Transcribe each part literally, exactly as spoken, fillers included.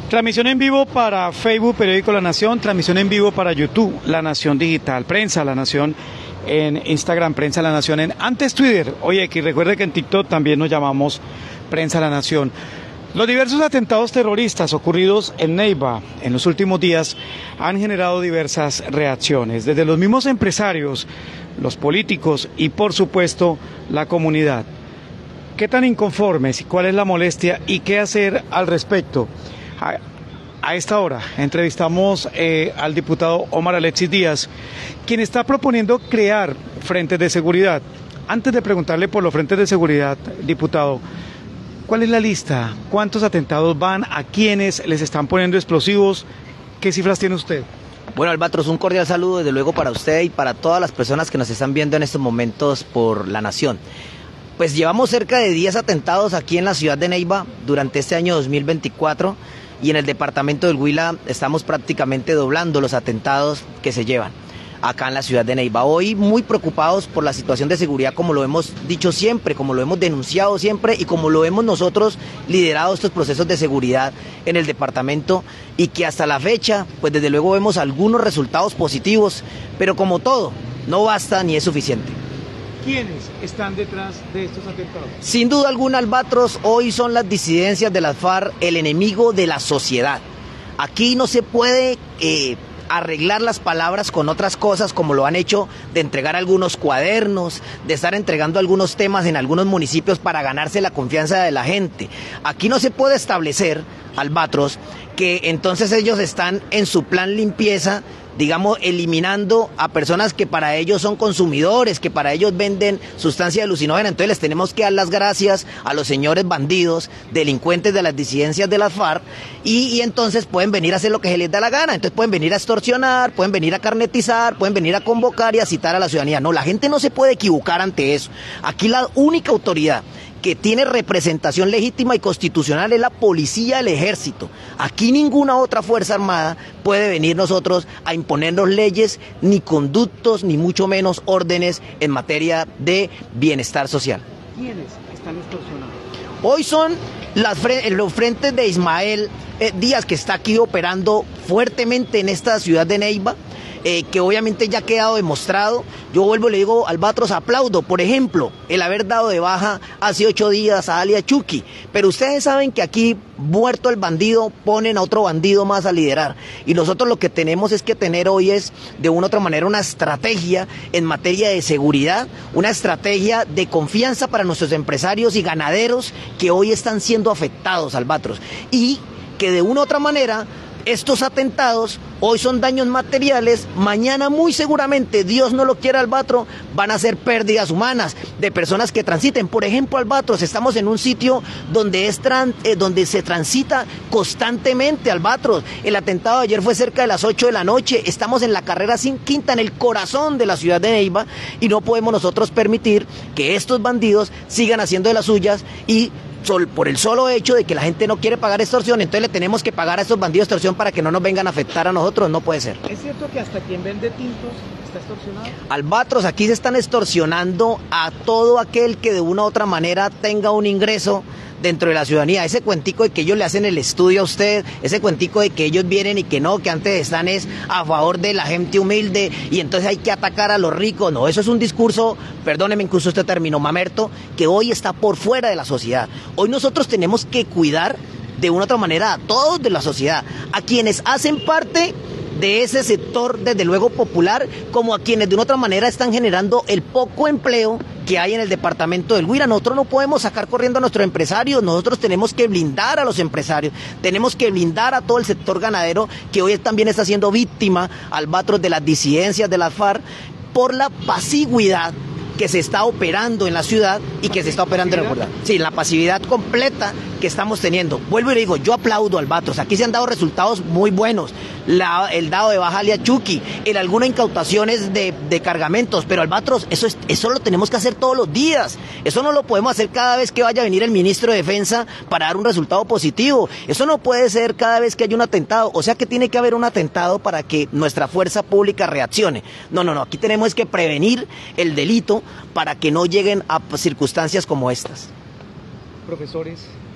Transmisión en vivo para Facebook, Periódico La Nación, transmisión en vivo para YouTube, La Nación Digital, Prensa La Nación, en Instagram, Prensa La Nación, en antes Twitter, oye, X, recuerde que en TikTok también nos llamamos Prensa La Nación. Los diversos atentados terroristas ocurridos en Neiva en los últimos días han generado diversas reacciones, desde los mismos empresarios, los políticos y por supuesto la comunidad. ¿Qué tan inconformes y cuál es la molestia y qué hacer al respecto? A, a esta hora entrevistamos eh, al diputado Omar Alexis Díaz, quien está proponiendo crear frentes de seguridad. Antes de preguntarle por los frentes de seguridad, diputado, ¿cuál es la lista? ¿Cuántos atentados van? ¿A quiénes les están poniendo explosivos? ¿Qué cifras tiene usted? Bueno, Albatros, un cordial saludo desde luego para usted y para todas las personas que nos están viendo en estos momentos por La Nación. Pues llevamos cerca de diez atentados aquí en la ciudad de Neiva durante este año dos mil veinticuatro y en el departamento del Huila estamos prácticamente doblando los atentados que se llevan acá en la ciudad de Neiva. Hoy muy preocupados por la situación de seguridad, como lo hemos dicho siempre, como lo hemos denunciado siempre y como lo hemos nosotros liderado estos procesos de seguridad en el departamento, y que hasta la fecha, pues desde luego vemos algunos resultados positivos, pero como todo, no basta ni es suficiente. ¿Quiénes están detrás de estos atentados? Sin duda alguna, Albatros, hoy son las disidencias de las FARC el enemigo de la sociedad. Aquí no se puede eh, arreglar las palabras con otras cosas, como lo han hecho, de entregar algunos cuadernos, de estar entregando algunos temas en algunos municipios para ganarse la confianza de la gente. Aquí no se puede establecer, Albatros, que entonces ellos están en su plan limpieza, digamos, eliminando a personas que para ellos son consumidores, que para ellos venden sustancia alucinógena. Entonces les tenemos que dar las gracias a los señores bandidos, delincuentes de las disidencias de las FARC, y, y entonces pueden venir a hacer lo que se les da la gana. Entonces pueden venir a extorsionar, pueden venir a carnetizar, pueden venir a convocar y a citar a la ciudadanía. No, la gente no se puede equivocar ante eso. Aquí la única autoridad que tiene representación legítima y constitucional es la policía, el ejército. Aquí ninguna otra fuerza armada puede venir nosotros a imponernos leyes, ni conductos, ni mucho menos órdenes en materia de bienestar social. ¿Quiénes están extorsionando? Hoy son las, los frentes de Ismael eh, Díaz, que está aquí operando fuertemente en esta ciudad de Neiva, Eh, que obviamente ya ha quedado demostrado. Yo vuelvo y le digo, Albatros, aplaudo, por ejemplo, el haber dado de baja hace ocho días a alias Chucky, pero ustedes saben que aquí, muerto el bandido, ponen a otro bandido más a liderar, y nosotros lo que tenemos es que tener hoy es, de una u otra manera, una estrategia en materia de seguridad, una estrategia de confianza para nuestros empresarios y ganaderos que hoy están siendo afectados, Albatros, y que de una u otra manera estos atentados hoy son daños materiales, mañana muy seguramente, Dios no lo quiera, Albatros, van a ser pérdidas humanas de personas que transiten. Por ejemplo, Albatros, estamos en un sitio donde, es tran, eh, donde se transita constantemente, Albatros. El atentado de ayer fue cerca de las ocho de la noche, estamos en la carrera sin quinta, en el corazón de la ciudad de Neiva, y no podemos nosotros permitir que estos bandidos sigan haciendo de las suyas, y Sol, por el solo hecho de que la gente no quiere pagar extorsión, entonces le tenemos que pagar a estos bandidos extorsión para que no nos vengan a afectar a nosotros. No puede ser. ¿Es cierto que hasta quien vende tintos está extorsionado? Albatros, aquí se están extorsionando a todo aquel que de una u otra manera tenga un ingreso dentro de la ciudadanía. Ese cuentico de que ellos le hacen el estudio a usted, ese cuentico de que ellos vienen y que no, que antes están es a favor de la gente humilde y entonces hay que atacar a los ricos. No, eso es un discurso, perdóneme incluso este término, mamerto, que hoy está por fuera de la sociedad. Hoy nosotros tenemos que cuidar de una u otra manera a todos de la sociedad, a quienes hacen parte de ese sector, desde luego popular, como a quienes de una otra manera están generando el poco empleo que hay en el departamento del Huila. Nosotros no podemos sacar corriendo a nuestros empresarios, nosotros tenemos que blindar a los empresarios, tenemos que blindar a todo el sector ganadero, que hoy también está siendo víctima, Albatros, de las disidencias de las FARC, por la pasigüidad que se está operando en la ciudad y que se está operando en el Jordán. Sí, la pasividad completa que estamos teniendo. Vuelvo y le digo, yo aplaudo, Albatros, aquí se han dado resultados muy buenos. La, el dado de baja alias Chucky, en algunas incautaciones de, de cargamentos, pero Albatros, eso, es, eso lo tenemos que hacer todos los días. Eso no lo podemos hacer cada vez que vaya a venir el ministro de Defensa para dar un resultado positivo. Eso no puede ser cada vez que haya un atentado. O sea que tiene que haber un atentado para que nuestra fuerza pública reaccione. No, no, no, aquí tenemos que prevenir el delito para que no lleguen a circunstancias como estas. Profesores,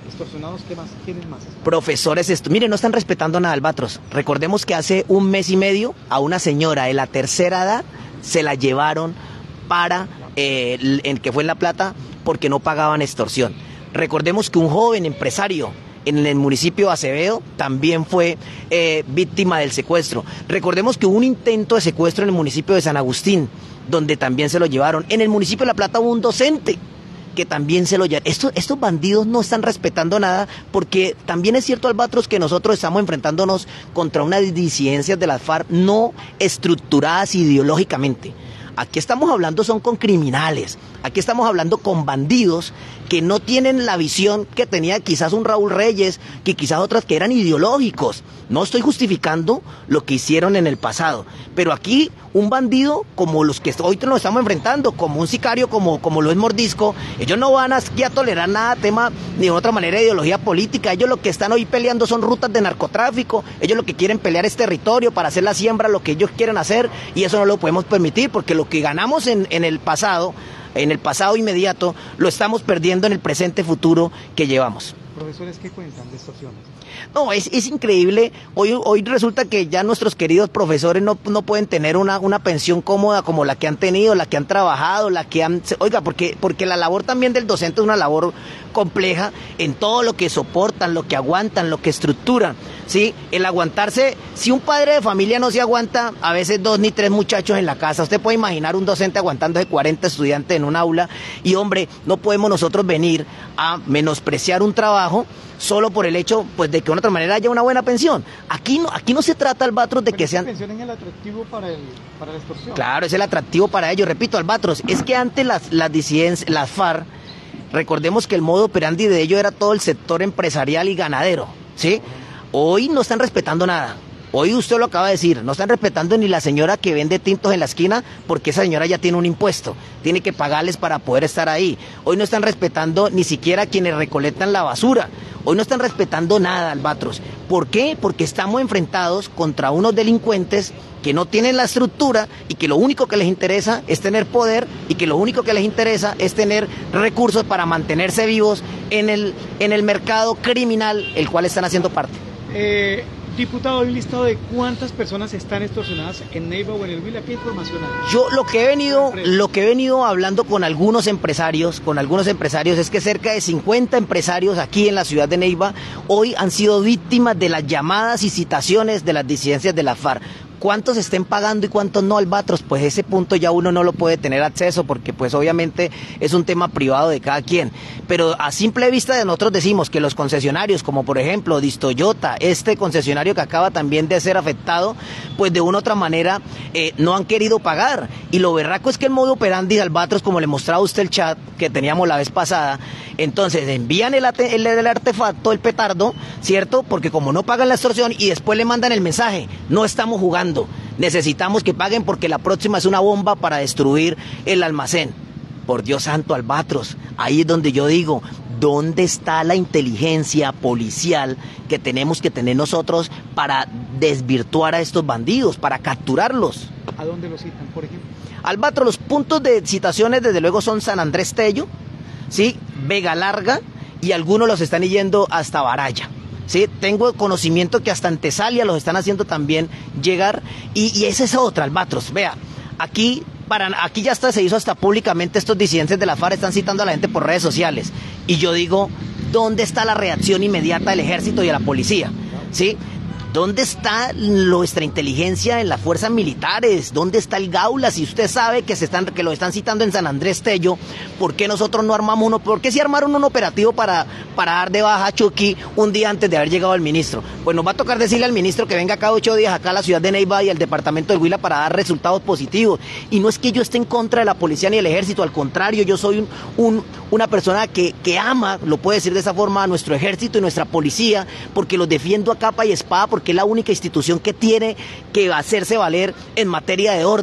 extorsionados, ¿qué más? ¿Quiénes más? Profesores, esto, mire, no están respetando nada, Albatros. Recordemos que hace un mes y medio a una señora de la tercera edad se la llevaron para, eh, en que fue en La Plata, porque no pagaban extorsión. Recordemos que un joven empresario en el municipio de Acevedo también fue eh, víctima del secuestro. Recordemos que hubo un intento de secuestro en el municipio de San Agustín, donde también se lo llevaron. En el municipio de La Plata hubo un docente que también se lo llevaron. Estos, estos bandidos no están respetando nada, porque también es cierto, Albatros, que nosotros estamos enfrentándonos contra unas disidencias de las FARC no estructuradas ideológicamente. Aquí estamos hablando son con criminales, aquí estamos hablando con bandidos que no tienen la visión que tenía quizás un Raúl Reyes, que quizás otras que eran ideológicos. No estoy justificando lo que hicieron en el pasado, pero aquí un bandido como los que hoy nos estamos enfrentando, como un sicario como, como lo es Mordisco, ellos no van aquí a tolerar nada tema ni de otra manera de ideología política. Ellos lo que están hoy peleando son rutas de narcotráfico, ellos lo que quieren pelear es territorio para hacer la siembra, lo que ellos quieren hacer, y eso no lo podemos permitir, porque lo que ganamos en, en el pasado, en el pasado inmediato, lo estamos perdiendo en el presente futuro que llevamos. Profesores, ¿qué cuentan de extorsiones? No, es, es increíble. Hoy, hoy resulta que ya nuestros queridos profesores no, no pueden tener una, una pensión cómoda como la que han tenido, la que han trabajado, la que han... Oiga, porque, porque la labor también del docente es una labor compleja en todo lo que soportan, lo que aguantan, lo que estructuran, ¿sí? El aguantarse, si un padre de familia no se aguanta, a veces dos ni tres muchachos en la casa, usted puede imaginar un docente aguantándose cuarenta estudiantes en un aula, y hombre, no podemos nosotros venir a menospreciar un trabajo solo por el hecho, pues, de que de otra manera haya una buena pensión. Aquí no, aquí no se trata, Albatros, de Pero que sean... ¿La pensión es el atractivo para, el, para la extorsión? Claro, es el atractivo para ellos. Repito, Albatros, es que antes las, las disidencias, las FARC, recordemos que el modo operandi de ello era todo el sector empresarial y ganadero, ¿sí? Hoy no están respetando nada. Hoy usted lo acaba de decir, no están respetando ni la señora que vende tintos en la esquina, porque esa señora ya tiene un impuesto, tiene que pagarles para poder estar ahí. Hoy no están respetando ni siquiera quienes recolectan la basura. Hoy no están respetando nada, Albatros. ¿Por qué? Porque estamos enfrentados contra unos delincuentes que no tienen la estructura y que lo único que les interesa es tener poder, y que lo único que les interesa es tener recursos para mantenerse vivos en el, en el mercado criminal, el cual están haciendo parte. Eh... Diputado, ¿hay un listado de cuántas personas están extorsionadas en Neiva o en el Huila? ¿Qué información hay? Yo lo que he venido, lo que he venido hablando con algunos empresarios, con algunos empresarios, es que cerca de cincuenta empresarios aquí en la ciudad de Neiva hoy han sido víctimas de las llamadas y citaciones de las disidencias de la FARC. ¿Cuántos estén pagando y cuántos no, Albatros? Pues ese punto ya uno no lo puede tener acceso, porque pues obviamente es un tema privado de cada quien. Pero a simple vista de nosotros decimos que los concesionarios, como por ejemplo Distoyota, este concesionario que acaba también de ser afectado, pues de una u otra manera eh, no han querido pagar. Y lo berraco es que el modo operandi de Albatros, como le mostraba usted el chat que teníamos la vez pasada, entonces envían el, el, el artefacto, el petardo, ¿cierto? Porque como no pagan la extorsión, y después le mandan el mensaje, no estamos jugando. Necesitamos que paguen porque la próxima es una bomba para destruir el almacén. Por Dios santo, Albatros, ahí es donde yo digo, ¿dónde está la inteligencia policial que tenemos que tener nosotros para desvirtuar a estos bandidos, para capturarlos? ¿A dónde los citan, por ejemplo? Albatros, los puntos de citaciones desde luego son San Andrés Tello, ¿sí? Vega Larga, y algunos los están yendo hasta Baraya. Sí, tengo conocimiento que hasta en Tesalia los están haciendo también llegar, y, y esa es otra, Albatros. Vea, aquí, para, aquí ya hasta se hizo hasta públicamente, estos disidentes de la FARC están citando a la gente por redes sociales, y yo digo, ¿dónde está la reacción inmediata del ejército y de la policía? ¿Sí? ¿Dónde está nuestra inteligencia en las fuerzas militares? ¿Dónde está el Gaula? Si usted sabe que se están, que lo están citando en San Andrés Tello, ¿por qué nosotros no armamos uno? ¿Por qué si armaron un operativo para, para dar de baja a Chucky un día antes de haber llegado el ministro? Pues nos va a tocar decirle al ministro que venga cada ocho días acá a la ciudad de Neiva y al departamento del Huila para dar resultados positivos. Y no es que yo esté en contra de la policía ni del ejército, al contrario, yo soy un, un, una persona que, que ama, lo puede decir de esa forma, a nuestro ejército y nuestra policía, porque los defiendo a capa y espada, porque que es la única institución que tiene que hacerse valer en materia de orden.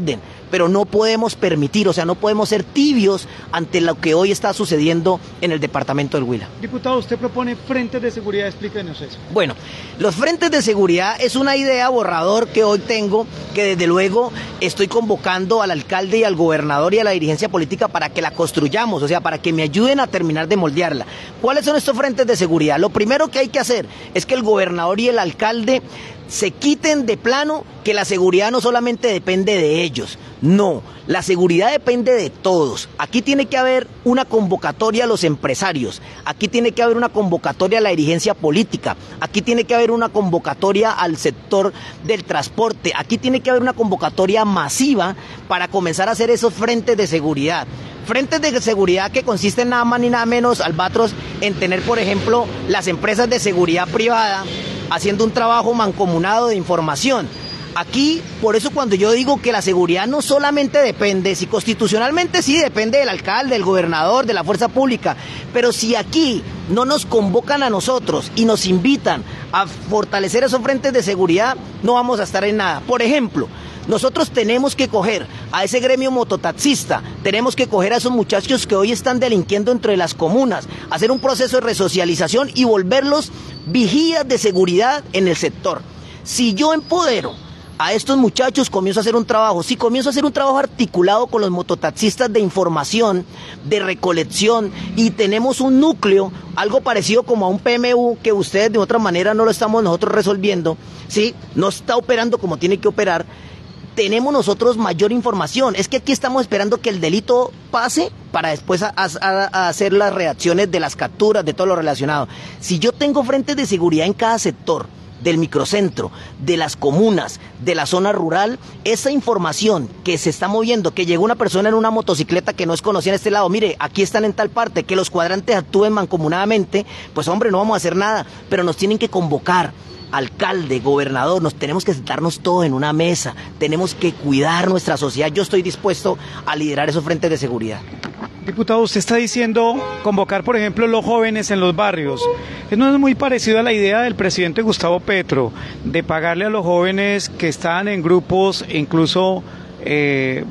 pero no podemos permitir, o sea, no podemos ser tibios ante lo que hoy está sucediendo en el departamento del Huila. Diputado, usted propone frentes de seguridad, explíquenos eso. Bueno, los frentes de seguridad es una idea borrador que hoy tengo, que desde luego estoy convocando al alcalde y al gobernador y a la dirigencia política para que la construyamos, o sea, para que me ayuden a terminar de moldearla. ¿Cuáles son estos frentes de seguridad? Lo primero que hay que hacer es que el gobernador y el alcalde se quiten de plano que la seguridad no solamente depende de ellos, no, la seguridad depende de todos. Aquí tiene que haber una convocatoria a los empresarios, aquí tiene que haber una convocatoria a la dirigencia política, aquí tiene que haber una convocatoria al sector del transporte, aquí tiene que haber una convocatoria masiva para comenzar a hacer esos frentes de seguridad. Frentes de seguridad que consisten nada más ni nada menos, Albatros, en tener, por ejemplo, las empresas de seguridad privada haciendo un trabajo mancomunado de información. Aquí, por eso cuando yo digo que la seguridad no solamente depende, si constitucionalmente sí depende del alcalde, del gobernador, de la fuerza pública, pero si aquí no nos convocan a nosotros y nos invitan a fortalecer esos frentes de seguridad, no vamos a estar en nada. Por ejemplo, nosotros tenemos que coger a ese gremio mototaxista, tenemos que coger a esos muchachos que hoy están delinquiendo entre las comunas, hacer un proceso de resocialización y volverlos vigías de seguridad en el sector. Si yo empodero a estos muchachos, comienzo a hacer un trabajo, si comienzo a hacer un trabajo articulado con los mototaxistas de información, de recolección, y tenemos un núcleo, algo parecido como a un P M U, que ustedes de otra manera no lo estamos nosotros resolviendo, ¿sí? No está operando como tiene que operar, tenemos nosotros mayor información. Es que aquí estamos esperando que el delito pase para después a, a, a hacer las reacciones de las capturas, de todo lo relacionado. Si yo tengo frentes de seguridad en cada sector, del microcentro, de las comunas, de la zona rural, esa información que se está moviendo, que llegó una persona en una motocicleta que no es conocida en este lado, mire, aquí están en tal parte, que los cuadrantes actúen mancomunadamente, pues hombre, no vamos a hacer nada, pero nos tienen que convocar. Alcalde, gobernador, nos tenemos que sentarnos todos en una mesa, tenemos que cuidar nuestra sociedad. Yo estoy dispuesto a liderar esos frentes de seguridad. Diputado, usted está diciendo convocar, por ejemplo, los jóvenes en los barrios. ¿No es muy parecido a la idea del presidente Gustavo Petro de pagarle a los jóvenes que están en grupos, incluso eh,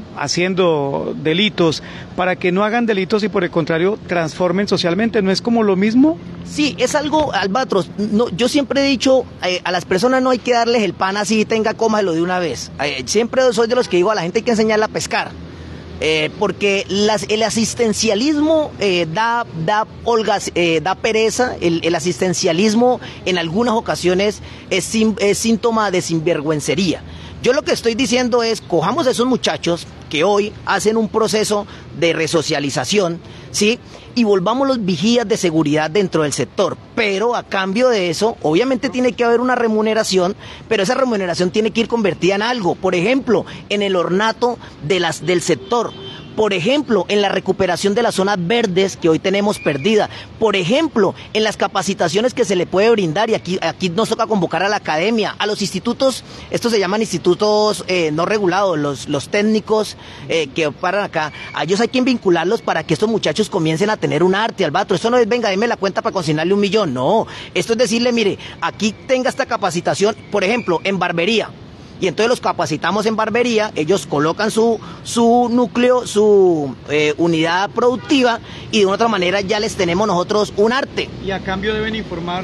haciendo delitos, para que no hagan delitos y por el contrario transformen socialmente? ¿No es como lo mismo? Sí, es algo, Albatros, no, yo siempre he dicho, eh, a las personas no hay que darles el pan así, tenga, cómalo de una vez. Eh, siempre soy de los que digo, a la gente hay que enseñarle a pescar. Eh, porque las, el asistencialismo eh, da, da, holgas, eh, da pereza, el, el asistencialismo en algunas ocasiones es, es síntoma de sinvergüencería. Yo lo que estoy diciendo es, cojamos a esos muchachos que hoy hacen un proceso de resocialización, ¿sí? Y volvámoslos vigías de seguridad dentro del sector. Pero a cambio de eso, obviamente tiene que haber una remuneración, pero esa remuneración tiene que ir convertida en algo. Por ejemplo, en el ornato de las, del sector. Por ejemplo, en la recuperación de las zonas verdes que hoy tenemos perdidas. Por ejemplo, en las capacitaciones que se le puede brindar, y aquí, aquí nos toca convocar a la academia, a los institutos, estos se llaman institutos eh, no regulados, los, los técnicos eh, que paran acá, a ellos hay que vincularlos para que estos muchachos comiencen a tener un arte, Albatros. Esto no es, venga, deme la cuenta para consignarle un millón, no. Esto es decirle, mire, aquí tenga esta capacitación, por ejemplo, en barbería. Y entonces los capacitamos en barbería, ellos colocan su, su núcleo, su eh, unidad productiva, y de una otra manera ya les tenemos nosotros un arte. Y a cambio deben informar.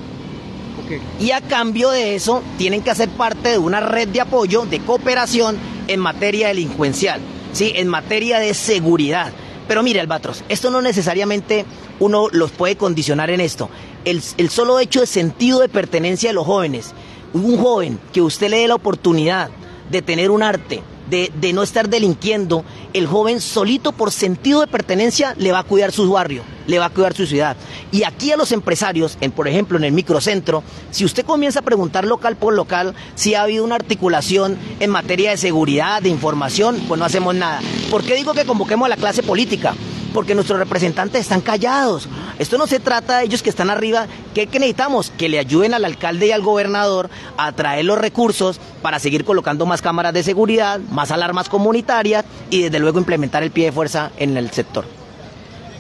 Okay. Y a cambio de eso tienen que hacer parte de una red de apoyo, de cooperación en materia delincuencial, ¿sí? En materia de seguridad. Pero mire, Albatros, esto no necesariamente uno los puede condicionar en esto. El, el solo hecho de sentido de pertenencia de los jóvenes. Un joven que usted le dé la oportunidad de tener un arte, de, de no estar delinquiendo, el joven solito por sentido de pertenencia le va a cuidar su barrio, le va a cuidar su ciudad. Y aquí a los empresarios, en, por ejemplo en el microcentro, si usted comienza a preguntar local por local si ha habido una articulación en materia de seguridad, de información, pues no hacemos nada. ¿Por qué digo que convoquemos a la clase política? Porque nuestros representantes están callados. Esto no se trata de ellos que están arriba. ¿Qué, qué necesitamos? Que le ayuden al alcalde y al gobernador a traer los recursos para seguir colocando más cámaras de seguridad, más alarmas comunitarias y desde luego implementar el pie de fuerza en el sector.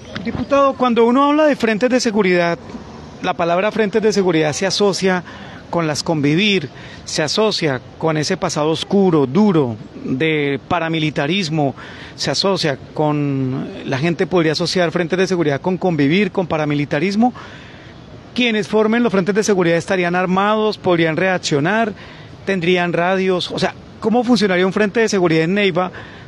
Diputado, cuando uno habla de frentes de seguridad, la palabra frentes de seguridad se asocia con las Convivir, se asocia con ese pasado oscuro, duro, de paramilitarismo, se asocia con, la gente podría asociar frentes de seguridad con Convivir, con paramilitarismo. Quienes formen los frentes de seguridad estarían armados, podrían reaccionar, tendrían radios, o sea, ¿cómo funcionaría un frente de seguridad en Neiva?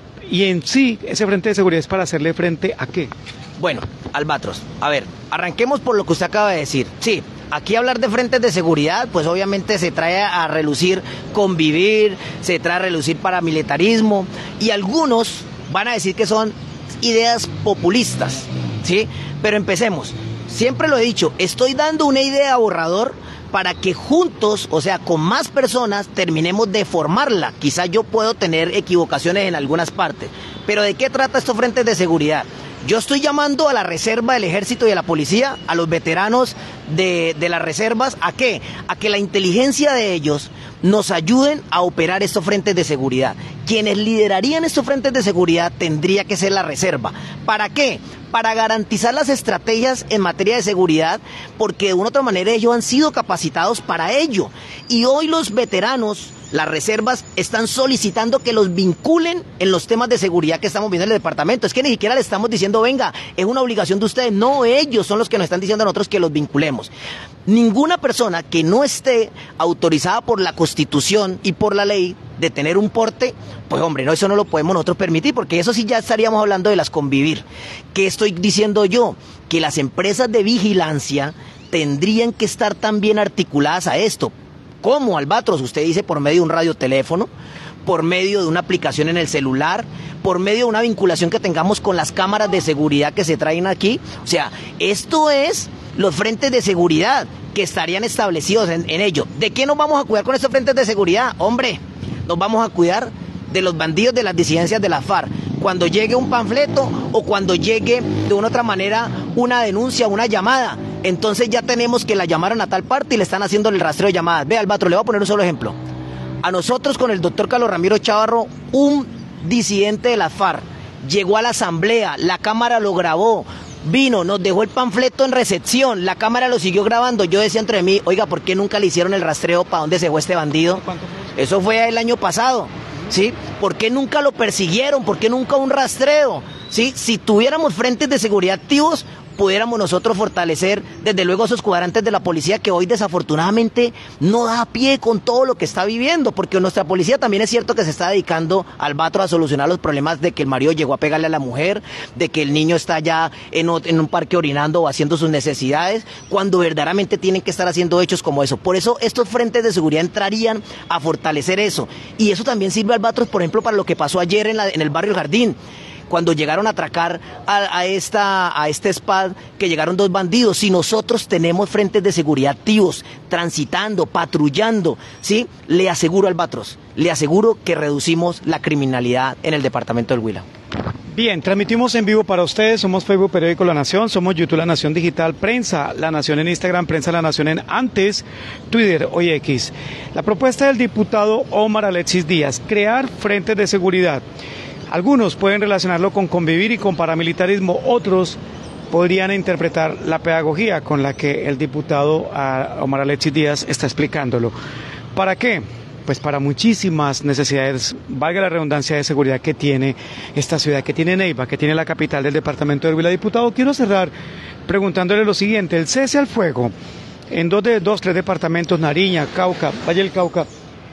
Y en sí, ese frente de seguridad es para hacerle frente ¿a qué? Bueno, Albatros, a ver, arranquemos por lo que usted acaba de decir. Sí, aquí hablar de frentes de seguridad, pues obviamente se trae a relucir Convivir, se trae a relucir paramilitarismo, y algunos van a decir que son ideas populistas, ¿sí? Pero empecemos. Siempre lo he dicho, estoy dando una idea borrador para que juntos, o sea, con más personas, terminemos de formarla. Quizá yo puedo tener equivocaciones en algunas partes, pero ¿de qué trata estos frentes de seguridad? Yo estoy llamando a la reserva del ejército y a la policía, a los veteranos de, de las reservas, ¿a qué? A que la inteligencia de ellos nos ayuden a operar estos frentes de seguridad. Quienes liderarían estos frentes de seguridad tendría que ser la reserva. ¿Para qué? Para garantizar las estrategias en materia de seguridad, porque de una u otra manera ellos han sido capacitados para ello. Y hoy los veteranos, las reservas, están solicitando que los vinculen en los temas de seguridad que estamos viendo en el departamento. Es que ni siquiera le estamos diciendo, venga, es una obligación de ustedes. No, ellos son los que nos están diciendo a nosotros que los vinculemos. Ninguna persona que no esté autorizada por la Constitución y por la ley de tener un porte, pues hombre, no, eso no lo podemos nosotros permitir, porque eso sí ya estaríamos hablando de las Convivir. ¿Qué estoy diciendo yo? Que las empresas de vigilancia tendrían que estar también articuladas a esto. ¿Cómo, Albatros? Usted dice por medio de un radioteléfono, por medio de una aplicación en el celular, por medio de una vinculación que tengamos con las cámaras de seguridad que se traen aquí. O sea, esto es los frentes de seguridad que estarían establecidos en, en ello. ¿De qué nos vamos a cuidar con estos frentes de seguridad? Hombre, nos vamos a cuidar de los bandidos de las disidencias de la FARC. Cuando llegue un panfleto o cuando llegue de una otra manera una denuncia, una llamada, entonces ya tenemos que la llamaron a tal parte y le están haciendo el rastreo de llamadas. Ve, Albatros, le voy a poner un solo ejemplo. A nosotros con el doctor Carlos Ramiro Chavarro, un disidente de la FARC llegó a la asamblea, la cámara lo grabó, vino, nos dejó el panfleto en recepción, la cámara lo siguió grabando. Yo decía entre mí, oiga, ¿por qué nunca le hicieron el rastreo para dónde se fue este bandido? Eso fue el año pasado, ¿sí? ¿Por qué nunca lo persiguieron? ¿Por qué nunca un rastreo? ¿Sí? Si tuviéramos frentes de seguridad activos, pudiéramos nosotros fortalecer desde luego esos cuadrantes de la policía que hoy desafortunadamente no da pie con todo lo que está viviendo, porque nuestra policía también es cierto que se está dedicando, Albatros, a solucionar los problemas de que el marido llegó a pegarle a la mujer, de que el niño está ya en, en un parque orinando o haciendo sus necesidades, cuando verdaderamente tienen que estar haciendo hechos como eso. Por eso estos frentes de seguridad entrarían a fortalecer eso, y eso también sirve, Albatros, por ejemplo, para lo que pasó ayer en, la, en el barrio El Jardín, cuando llegaron a atracar a, a, esta, a este S P A D, que llegaron dos bandidos. Si nosotros tenemos frentes de seguridad activos, transitando, patrullando, ¿sí? Le aseguro, Albatros, le aseguro que reducimos la criminalidad en el departamento del Huila. Bien, transmitimos en vivo para ustedes, somos Facebook Periódico La Nación, somos YouTube La Nación Digital, Prensa La Nación en Instagram, Prensa La Nación en antes, Twitter, hoy X. La propuesta del diputado Omar Alexis Díaz, crear frentes de seguridad. Algunos pueden relacionarlo con Convivir y con paramilitarismo, otros podrían interpretar la pedagogía con la que el diputado Omar Alexis Díaz está explicándolo. ¿Para qué? Pues para muchísimas necesidades, valga la redundancia, de seguridad que tiene esta ciudad, que tiene Neiva, que tiene la capital del departamento del Huila. Diputado, quiero cerrar preguntándole lo siguiente: el cese al fuego en dos de dos, tres departamentos, Nariña, Cauca, Valle del Cauca,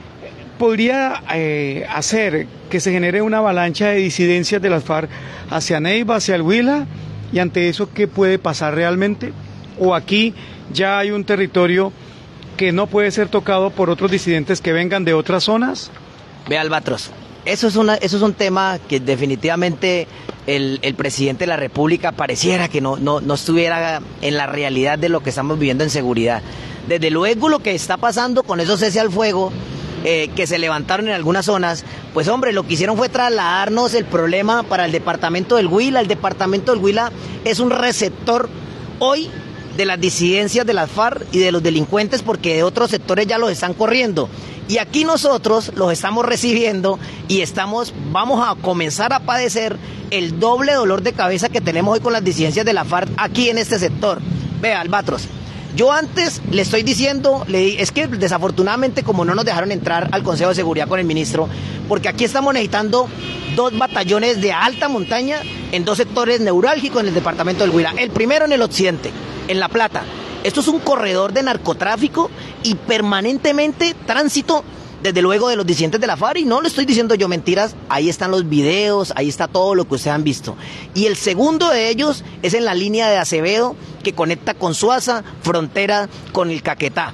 ¿podría eh, hacer que se genere una avalancha de disidencias de las FARC hacia Neiva, hacia el Huila? Y ante eso, ¿qué puede pasar realmente? ¿O aquí ya hay un territorio que no puede ser tocado por otros disidentes que vengan de otras zonas? Ve, Albatros, eso es, una, eso es un tema que definitivamente el, el presidente de la República pareciera que no, no, no estuviera en la realidad de lo que estamos viviendo en seguridad. Desde luego lo que está pasando con esos cese al fuego, Eh, que se levantaron en algunas zonas, pues hombre, lo que hicieron fue trasladarnos el problema para el departamento del Huila. El departamento del Huila es un receptor hoy de las disidencias de las FARC y de los delincuentes, porque de otros sectores ya los están corriendo. Y aquí nosotros los estamos recibiendo y estamos, vamos a comenzar a padecer el doble dolor de cabeza que tenemos hoy con las disidencias de la FARC aquí en este sector. Vea, Albatros, Yo antes le estoy diciendo, le, es que desafortunadamente como no nos dejaron entrar al Consejo de Seguridad con el ministro, porque aquí estamos necesitando dos batallones de alta montaña en dos sectores neurálgicos en el departamento del Huila. El primero en el occidente, en La Plata. Esto es un corredor de narcotráfico y permanentemente tránsito, desde luego, de los disidentes de la FARC, y no le estoy diciendo yo mentiras, ahí están los videos, ahí está todo lo que ustedes han visto. Y el segundo de ellos es en la línea de Acevedo, que conecta con Suaza, frontera con el Caquetá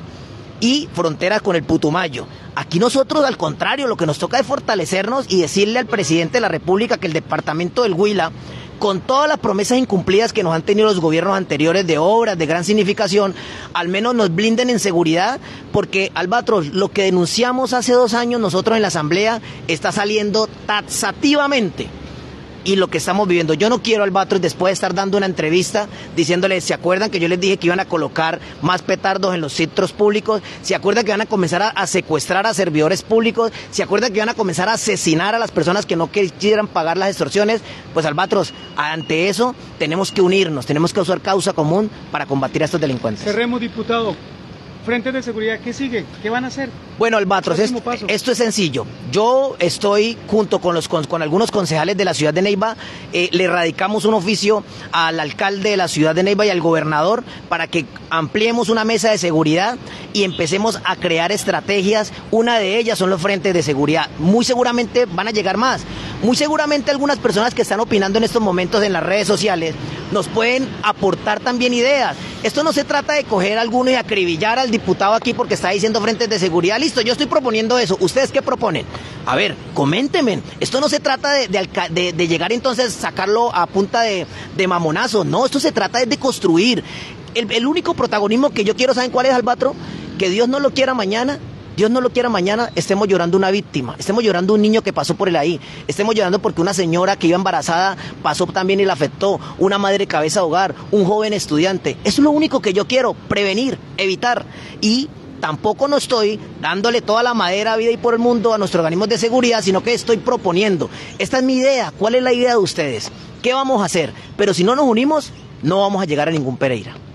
y frontera con el Putumayo. Aquí nosotros, al contrario, lo que nos toca es fortalecernos y decirle al presidente de la República que el departamento del Huila, con todas las promesas incumplidas que nos han tenido los gobiernos anteriores de obras de gran significación, al menos nos blinden en seguridad, porque, Albatros, lo que denunciamos hace dos años nosotros en la Asamblea está saliendo taxativamente. Y lo que estamos viviendo, yo no quiero, Albatros, después de estar dando una entrevista diciéndoles, ¿se acuerdan que yo les dije que iban a colocar más petardos en los centros públicos? ¿Se acuerdan que iban a comenzar a, a secuestrar a servidores públicos? ¿Se acuerdan que iban a comenzar a asesinar a las personas que no quisieran pagar las extorsiones? Pues, Albatros, ante eso tenemos que unirnos, tenemos que usar causa común para combatir a estos delincuentes. Cerremos, diputado. Frentes de seguridad, ¿qué sigue? ¿Qué van a hacer? Bueno, Albatros, esto, esto es sencillo. Yo estoy junto con los con, con algunos concejales de la ciudad de Neiva, eh, le radicamos un oficio al alcalde de la ciudad de Neiva y al gobernador para que ampliemos una mesa de seguridad y empecemos a crear estrategias. Una de ellas son los frentes de seguridad. Muy seguramente van a llegar más. Muy seguramente algunas personas que están opinando en estos momentos en las redes sociales nos pueden aportar también ideas. Esto no se trata de coger a alguno y acribillar al diputado aquí porque está diciendo frentes de seguridad. Listo, yo estoy proponiendo eso. ¿Ustedes qué proponen? A ver, coméntenme. Esto no se trata de, de, de, de llegar entonces, sacarlo a punta de, de mamonazo. No, esto se trata de construir. El, el único protagonismo que yo quiero, ¿saben cuál es, Albatro? Que Dios no lo quiera mañana. Dios no lo quiera mañana, estemos llorando una víctima, estemos llorando un niño que pasó por el ahí, estemos llorando porque una señora que iba embarazada pasó también y la afectó, una madre cabeza de hogar, un joven estudiante. Eso es lo único que yo quiero, prevenir, evitar. Y tampoco no estoy dándole toda la madera a vida y por el mundo a nuestros organismos de seguridad, sino que estoy proponiendo. Esta es mi idea. ¿Cuál es la idea de ustedes? ¿Qué vamos a hacer? Pero si no nos unimos, no vamos a llegar a ningún Pereira.